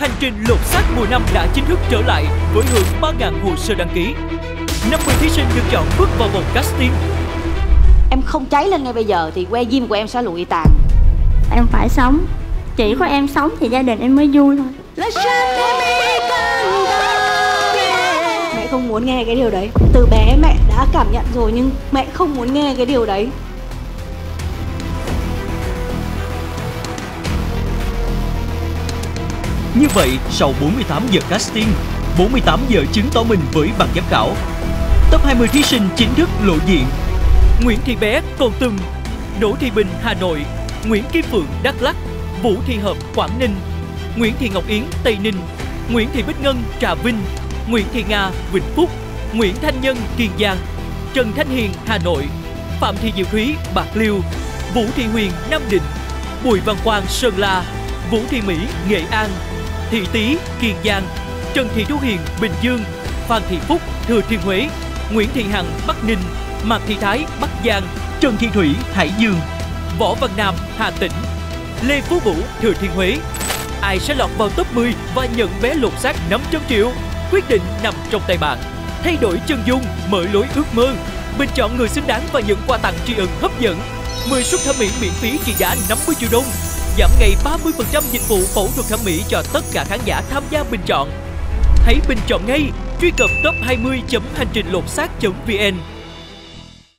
Hành trình lột xác mùa năm đã chính thức trở lại với hơn 3.000 hồ sơ đăng ký. 50 thí sinh được chọn bước vào vòng casting. Em không cháy lên ngay bây giờ thì que diêm của em sẽ lụi tàn. Em phải sống. Chỉ có em sống thì gia đình em mới vui thôi. Mẹ không muốn nghe cái điều đấy. Từ bé mẹ đã cảm nhận rồi nhưng mẹ không muốn nghe cái điều đấy. Như vậy, sau 48 giờ casting, 48 giờ chứng tỏ mình với ban giám khảo, top 20 thí sinh chính thức lộ diện. Nguyễn Thị Bé, Kon Tum; Đỗ Thị Bình, Hà Nội; Nguyễn Kim Phượng, Đắk Lắk; Vũ Thị Hợp, Quảng Ninh; Nguyễn Thị Ngọc Yến, Tây Ninh; Nguyễn Thị Bích Ngân, Trà Vinh; Nguyễn Thị Nga, Vĩnh Phúc; Nguyễn Thanh Nhân, Kiên Giang; Trần Thanh Hiền, Hà Nội; Phạm Thị Diệu Thúy, Bạc Liêu; Vũ Thị Huyền, Nam Định; Bùi Văn Quang, Sơn La; Vũ Thị Mỹ, Nghệ An; Thị Tý, Kiên Giang; Trần Thị Thu Hiền, Bình Dương; Phan Thị Phúc, Thừa Thiên Huế; Nguyễn Thị Hằng, Bắc Ninh; Mạc Thị Thái, Bắc Giang; Trần Thị Thủy, Hải Dương; Võ Văn Nam, Hà Tĩnh; Lê Phú Vũ, Thừa Thiên Huế. Ai sẽ lọt vào top 10 và nhận vé lột xác 500 triệu? Quyết định nằm trong tay bạn. Thay đổi chân dung, mở lối ước mơ, bình chọn người xứng đáng và nhận quà tặng tri ân hấp dẫn. 10 suất thẩm mỹ miễn phí trị giá 50 triệu đồng. Giảm ngày 30% dịch vụ phẫu thuật thẩm mỹ cho tất cả khán giả tham gia bình chọn. Hãy bình chọn ngay, truy cập top20.hành trình lột xác.vn